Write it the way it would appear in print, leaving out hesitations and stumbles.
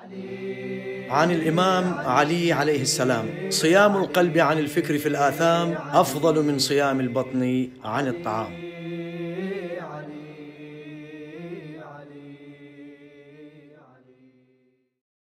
عن الإمام علي عليه السلام: صيام القلب عن الفكر في الآثام أفضل من صيام البطن عن الطعام.